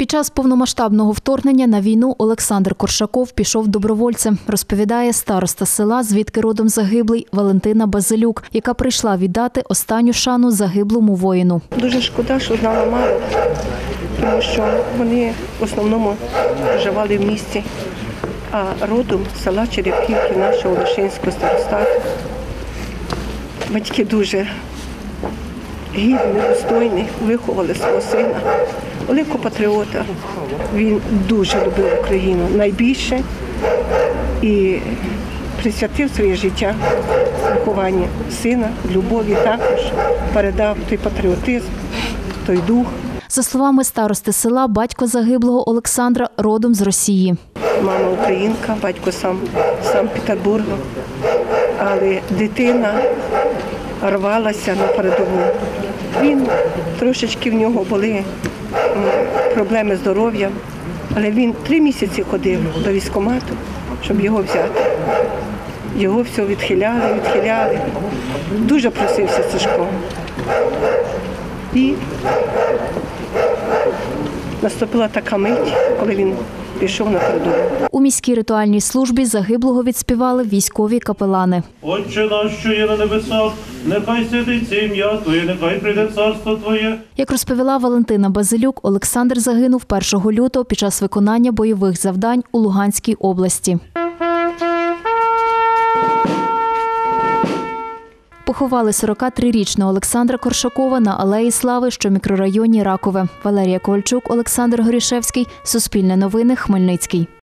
Під час повномасштабного вторгнення на війну Олександр Коршаков пішов добровольцем, розповідає староста села, звідки родом загиблий, Валентина Базилюк, яка прийшла віддати останню шану загиблому воїну. Дуже шкода, що знала мало, тому що вони в основному проживали в місті, а родом з села Черепківки, нашого Олешинського старостату. Батьки дуже гідні, достойні, виховали свого сина, великого патріота. Він дуже любив Україну найбільше і присвятив своє життя вихованню сина, любові, також передав той патріотизм, той дух. За словами старости села, батько загиблого Олександра родом з Росії. Мама українка, батько сам з Санкт-Петербурга, але дитина рвалася на передову. Він трошечки в нього були проблеми з здоров'ям, але він 3 місяці ходив до військкомату, щоб його взяти. Його все відхиляли. Дуже просився Сашко. І наступила така мить, коли він пішов на передову. У міській ритуальній службі загиблого відспівали військові капелани. Отче наш, що є на небесах, нехай святиться ім'я Твоє, нехай прийде царство Твоє. Як розповіла Валентина Базилюк, Олександр загинув 1 лютого під час виконання бойових завдань у Луганській області. Поховали 43-річного Олександра Коршакова на Алеї Слави, що в мікрорайоні Ракове. Валерія Ковальчук, Олександр Горішевський. Суспільне новини. Хмельницький.